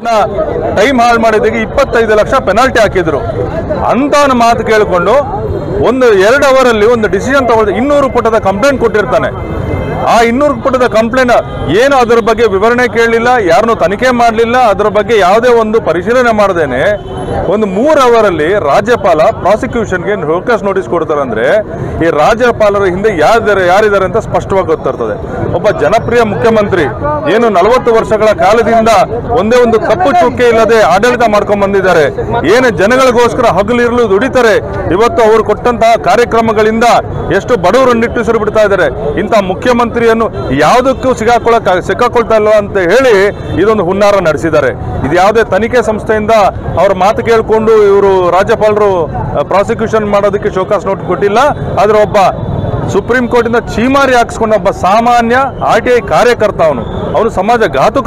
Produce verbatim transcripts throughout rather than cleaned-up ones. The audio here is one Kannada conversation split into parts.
ಟೈಮ್ ಹಾಳು ಮಾಡಿದ್ದಕ್ಕೆ ಇಪ್ಪತ್ತೈದು ಲಕ್ಷ ಪೆನಾಲ್ಟಿ ಹಾಕಿದ್ರು ಅಂತ ಮಾತು ಕೇಳಿಕೊಂಡು ಒಂದು ಎರಡು ಅವರಲ್ಲಿ ಒಂದು ಡಿಸಿಷನ್ ತಗೊಳ್ಳಿ. ಇನ್ನೂರು ಪುಟದ ಕಂಪ್ಲೇಂಟ್ ಕೊಟ್ಟಿರ್ತಾನೆ. ಆ ಇನ್ನೂರು ಪುಟದ ಕಂಪ್ಲೇಂಟ್ ಏನು ಅದರ ಬಗ್ಗೆ ವಿವರಣೆ ಕೇಳಲಿಲ್ಲ, ಯಾರನ್ನೂ ತನಿಖೆ ಮಾಡಲಿಲ್ಲ, ಅದರ ಬಗ್ಗೆ ಯಾವುದೇ ಒಂದು ಪರಿಶೀಲನೆ ಮಾಡದೇನೆ ಒಂದು ಮೂರು ಅವರಲ್ಲಿ ರಾಜ್ಯಪಾಲ ಪ್ರಾಸಿಕ್ಯೂಷನ್ಗೆ ಶೋಕಾಸ್ ನೋಟಿಸ್ ಕೊಡ್ತಾರೆ. ಅಂದರೆ ಈ ರಾಜ್ಯಪಾಲರ ಹಿಂದೆ ಯಾರಿದ್ದಾರೆ ಯಾರಿದ್ದಾರೆ ಅಂತ ಸ್ಪಷ್ಟವಾಗಿ ಗೊತ್ತಿರ್ತದೆ. ಒಬ್ಬ ಜನಪ್ರಿಯ ಮುಖ್ಯಮಂತ್ರಿ ಏನು ನಲವತ್ತು ವರ್ಷಗಳ ಕಾಲದಿಂದ ಒಂದೇ ಒಂದು ತಪ್ಪು ಚುಕ್ಕೆ ಇಲ್ಲದೆ ಆಡಳಿತ ಮಾಡ್ಕೊಂಡು ಬಂದಿದ್ದಾರೆ. ಏನು ಜನಗಳಿಗೋಸ್ಕರ ಹಗಲಿರಲು ದುಡಿತಾರೆ. ಇವತ್ತು ಅವರು ಕೊಟ್ಟಂತಹ ಕಾರ್ಯಕ್ರಮಗಳಿಂದ ಎಷ್ಟು ಬಡವರನ್ನು ನಿಟ್ಟುಸಿರು ಬಿಡ್ತಾ ಇದ್ದಾರೆ. ಇಂಥ ಮುಖ್ಯಮಂತ್ರಿಯನ್ನು ಯಾವುದಕ್ಕೂ ಸಿಗಾಕೊಳ್ಳ ಸಿಕ್ಕಾಕೊಳ್ತಾ ಇಲ್ಲ ಅಂತ ಹೇಳಿ ಇದೊಂದು ಹುನ್ನಾರ ನಡೆಸಿದ್ದಾರೆ. ಇದು ಯಾವುದೇ ತನಿಖೆ ಸಂಸ್ಥೆಯಿಂದ ಅವರ ಮಾತು ಕೇಳಿಕೊಂಡು ಇವರು ರಾಜ್ಯಪಾಲರು ಪ್ರಾಸಿಕ್ಯೂಷನ್ ಮಾಡೋದಕ್ಕೆ ಶೋಕಾಸ್ ನೋಟ್ ಕೊಟ್ಟಿಲ್ಲ. ಆದ್ರೆ ಒಬ್ಬ ಸುಪ್ರೀಂ ಕೋರ್ಟಿಂದ ಚೀಮಾರಿ ಹಾಕಿಸ್ಕೊಂಡ ಒಬ್ಬ ಸಾಮಾನ್ಯ ಆರ್ ಟಿ ಐ ಕಾರ್ಯಕರ್ತ ಅವನು ಅವನು ಸಮಾಜ ಘಾತುಕ.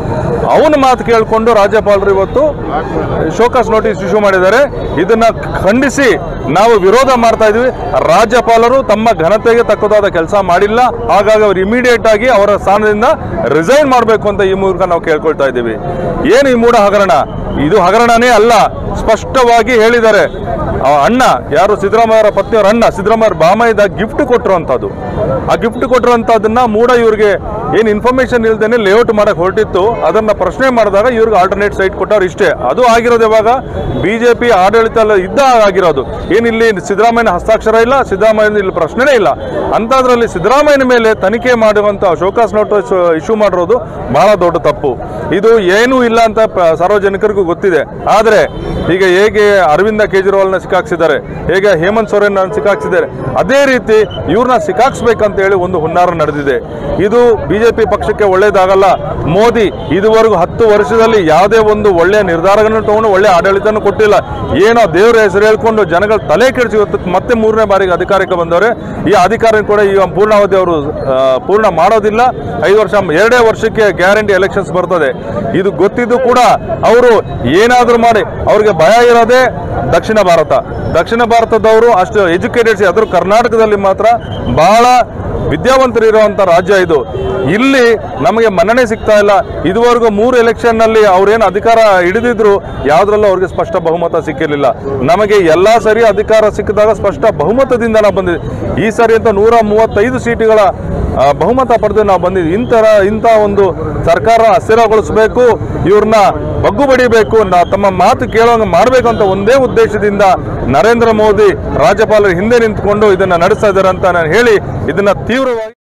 ಅವನ ಮಾತು ಕೇಳಿಕೊಂಡು ರಾಜ್ಯಪಾಲರು ಇವತ್ತು ಶೋಕಾಸ್ ನೋಟಿಸ್ ಇಶ್ಯೂ ಮಾಡಿದ್ದಾರೆ. ಇದನ್ನ ಖಂಡಿಸಿ ನಾವು ವಿರೋಧ ಮಾಡ್ತಾ ಇದೀವಿ. ರಾಜ್ಯಪಾಲರು ತಮ್ಮ ಘನತೆಗೆ ತಕ್ಕದಾದ ಕೆಲಸ ಮಾಡಿಲ್ಲ. ಹಾಗಾಗಿ ಅವರು ಇಮಿಡಿಯೇಟ್ ಆಗಿ ಅವರ ಸ್ಥಾನದಿಂದ ರಿಸೈನ್ ಮಾಡಬೇಕು ಅಂತ ಈ ಮೂಲಕ ನಾವು ಕೇಳ್ಕೊಳ್ತಾ ಇದ್ದೀವಿ. ಏನು ಈ ಮೂಢ ಹಗರಣ? ಇದು ಹಗರಣನೇ ಅಲ್ಲ, ಸ್ಪಷ್ಟವಾಗಿ ಹೇಳಿದ್ದಾರೆ. ಅಣ್ಣ ಯಾರು ಸಿದ್ದರಾಮಯ್ಯ ಪತ್ನಿಯವರ ಅಣ್ಣ ಸಿದ್ದರಾಮಯ್ಯ ಬಾಮೈದ ಗಿಫ್ಟ್ ಕೊಟ್ಟಿರುವಂಥದ್ದು. ಆ ಗಿಫ್ಟ್ ಕೊಟ್ಟಿರುವಂಥದ್ದನ್ನ ಮೂಢ ಇವ್ರಿಗೆ ಏನು ಇನ್ಫಾರ್ಮೇಶನ್ ಇಲ್ದೇನೆ ಲೇಔಟ್ ಮಾಡಕ್ಕೆ ಹೊರಟಿತ್ತು. ಅದನ್ನ ಪ್ರಶ್ನೆ ಮಾಡಿದಾಗ ಇವ್ರಿಗೆ ಆಲ್ಟರ್ನೇಟ್ ಸೈಟ್ ಕೊಟ್ಟವ್ರು ಇಷ್ಟೇ. ಅದು ಆಗಿರೋದು ಯಾವಾಗ ಬಿಜೆಪಿ ಆಡಳಿತ ಇದ್ದ ಆಗಿರೋದು. ಏನಿಲ್ಲಿ ಸಿದ್ದರಾಮಯ್ಯನ ಹಸ್ತಾಕ್ಷರ ಇಲ್ಲ, ಸಿದ್ದರಾಮಯ್ಯನ ಇಲ್ಲಿ ಪ್ರಶ್ನೆನೇ ಇಲ್ಲ. ಅಂಥದ್ರಲ್ಲಿ ಸಿದ್ದರಾಮಯ್ಯನ ಮೇಲೆ ತನಿಖೆ ಮಾಡುವಂಥ ಶೋಕಾಸ್ ನೋಟಿಸ್ ಇಶ್ಯೂ ಮಾಡಿರೋದು ಬಹಳ ದೊಡ್ಡ ತಪ್ಪು. ಇದು ಏನೂ ಇಲ್ಲ ಅಂತ ಸಾರ್ವಜನಿಕರಿಗೂ ಗೊತ್ತಿದೆ. ಆದರೆ ಈಗ ಹೇಗೆ ಅರವಿಂದ ಕೇಜ್ರಿವಾಲ್ನ ಸಿಕ್ಕಾಕ್ಸಿದ್ದಾರೆ, ಹೇಗೆ ಹೇಮಂತ್ ಸೊರೇನ್ ಸಿಕ್ಕಾಕ್ಸಿದ್ದಾರೆ, ಅದೇ ರೀತಿ ಇವ್ರನ್ನ ಸಿಕ್ಕಾಕ್ಸ್ಬೇಕಂತ ಹೇಳಿ ಒಂದು ಹುನ್ನಾರ ನಡೆದಿದೆ. ಇದು ಬಿಜೆಪಿ ಪಕ್ಷಕ್ಕೆ ಒಳ್ಳೇದಾಗಲ್ಲ. ಮೋದಿ ಇದುವರೆಗೂ ಹತ್ತು ವರ್ಷದಲ್ಲಿ ಯಾವುದೇ ಒಂದು ಒಳ್ಳೆಯ ನಿರ್ಧಾರಗಳನ್ನು ತಗೊಂಡು ಒಳ್ಳೆ ಆಡಳಿತನೂ ಕೊಟ್ಟಿಲ್ಲ. ಏನೋ ದೇವರ ಹೆಸರು ಹೇಳ್ಕೊಂಡು ಜನಗಳ ತಲೆ ಕೆಡಿಸಿ ಇವತ್ತು ಮತ್ತೆ ಮೂರನೇ ಬಾರಿಗೆ ಅಧಿಕಾರಕ್ಕೆ ಬಂದವರೆ. ಈ ಅಧಿಕಾರ ಕೂಡ ಈಗ ಪೂರ್ಣಾವಧಿ ಅವರು ಪೂರ್ಣ ಮಾಡೋದಿಲ್ಲ. ಐದು ವರ್ಷ ಎರಡೇ ವರ್ಷಕ್ಕೆ ಗ್ಯಾರಂಟಿ ಎಲೆಕ್ಷನ್ಸ್ ಬರ್ತದೆ. ಇದು ಗೊತ್ತಿದ್ದು ಕೂಡ ಅವರು ಏನಾದರೂ ಮಾಡಿ ಅವ್ರಿಗೆ ಭಯ ಇರೋದೇ ದಕ್ಷಿಣ ಭಾರತ. ದಕ್ಷಿಣ ಭಾರತದವರು ಅಷ್ಟು ಎಜುಕೇಟೆಡ್ಸ್, ಅದ್ರ ಕರ್ನಾಟಕದಲ್ಲಿ ಮಾತ್ರ ಬಹಳ ವಿದ್ಯಾವಂತರು ಇರುವಂಥ ರಾಜ್ಯ ಇದು. ಇಲ್ಲಿ ನಮಗೆ ಮನ್ನಣೆ ಸಿಗ್ತಾ ಇಲ್ಲ. ಇದುವರೆಗೂ ಮೂರು ಎಲೆಕ್ಷನ್ ನಲ್ಲಿ ಅವ್ರೇನು ಅಧಿಕಾರ ಹಿಡಿದಿದ್ರು ಯಾವುದ್ರಲ್ಲೂ ಅವ್ರಿಗೆ ಸ್ಪಷ್ಟ ಬಹುಮತ ಸಿಕ್ಕಿರಲಿಲ್ಲ. ನಮಗೆ ಎಲ್ಲಾ ಸರಿ ಅಧಿಕಾರ ಸಿಕ್ಕಿದಾಗ ಸ್ಪಷ್ಟ ಬಹುಮತದಿಂದ ನಾವು ಬಂದಿದ್ವಿ. ಈ ಸರಿ ಅಂತ ನೂರ ಮೂವತ್ತೈದು ಸೀಟುಗಳ ಬಹುಮತ ಪಡೆದು ನಾವು ಬಂದಿದ್ವಿ. ಇಂತರ ಇಂಥ ಒಂದು ಸರ್ಕಾರ ಅಸ್ಥಿರಗೊಳಿಸಬೇಕು, ಇವ್ರನ್ನ ಬಗ್ಗು ಬಡಿಬೇಕು, ತಮ್ಮ ಮಾತು ಕೇಳೋಂಗೆ ಮಾಡಬೇಕು ಅಂತ ಒಂದೇ ಉದ್ದೇಶದಿಂದ ನರೇಂದ್ರ ಮೋದಿ ರಾಜ್ಯಪಾಲರ ಹಿಂದೆ ನಿಂತ್ಕೊಂಡು ಇದನ್ನ ನಡೆಸ್ತಾ ಇದ್ದಾರೆ ಅಂತ ನಾನು ಹೇಳಿ ಇದನ್ನ ತೀವ್ರವಾಗಿ